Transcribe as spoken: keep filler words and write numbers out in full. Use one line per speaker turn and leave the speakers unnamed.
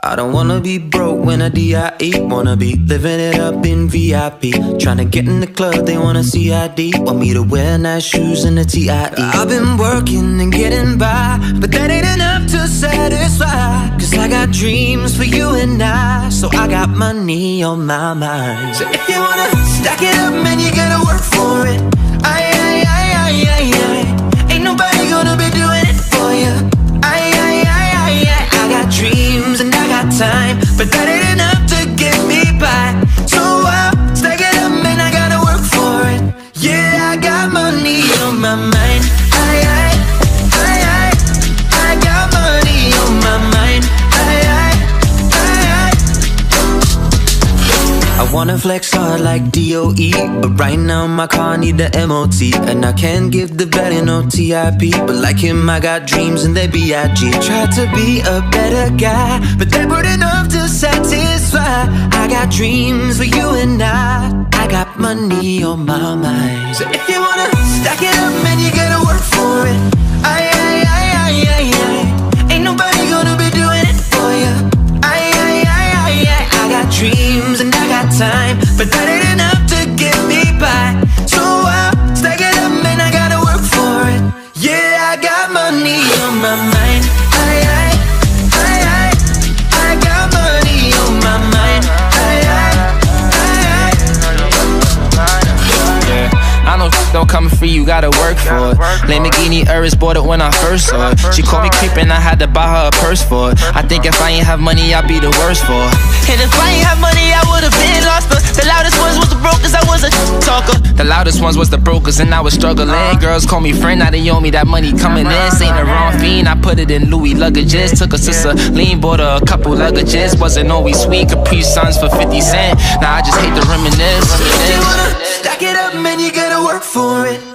I don't wanna be broke when I D I E. Wanna be living it up in V I P. Tryna get in the club, they wanna C I D. Want me to wear nice shoes and a T I E. I've been working and getting by, but that ain't enough to satisfy. Cause I got dreams for you and I, so I got money on my mind. So if you wanna stack it up, man, you gotta work for it. Aye, aye, aye, aye, aye, aye. Ain't nobody gonna be doing it for you. Aye, aye, aye, aye, aye. I got dreams and I got time, but that ain't enough to get me by. So I'll stack it up, man, I gotta work for it. Yeah, I got money on my mind. Aye, aye, aye, aye. I got money on my mind. Aye, aye, aye, aye. I wanna flex hard like D O E, but right now my car need the M O T. And I can't give the belly no T I P, but like him I got dreams and they B I G. Try to be a better guy, but they weren't enough to satisfy. I got dreams for you and I, I got money on my mind. So if you wanna stack it up, man, you gotta work for it. Aye, aye, aye, aye, aye, aye. Ain't nobody gonna be doing it for you. Aye, aye, aye, aye, aye. I got dreams and I got time, but that ain't enough to get me by. So I'll stack it up, man, I gotta work for it. Yeah, I got money on my mind. Aye, aye, aye, aye. I got money on my mind. Aye, aye, aye, aye.
Yeah, I know don't come free, you gotta work for it. Lamborghini Urus bought it when I first saw it. She called me creepin', I had to buy her a purse for it. I think if I ain't have money, I'd be the worst for it. And if I ain't have money, I would've been lost. But the loudest ones was the brokers, I was a talker. The loudest ones was the brokers, and I was struggling. Girls call me friend, now they owe me that money coming in. Ain't the wrong fiend, I put it in Louis luggages. Took a sister lean, bought her a couple luggages. Wasn't always sweet, Capri Suns for fifty cent. Now I just hate to reminisce.
If you wanna stack it up, man, you gotta work for it.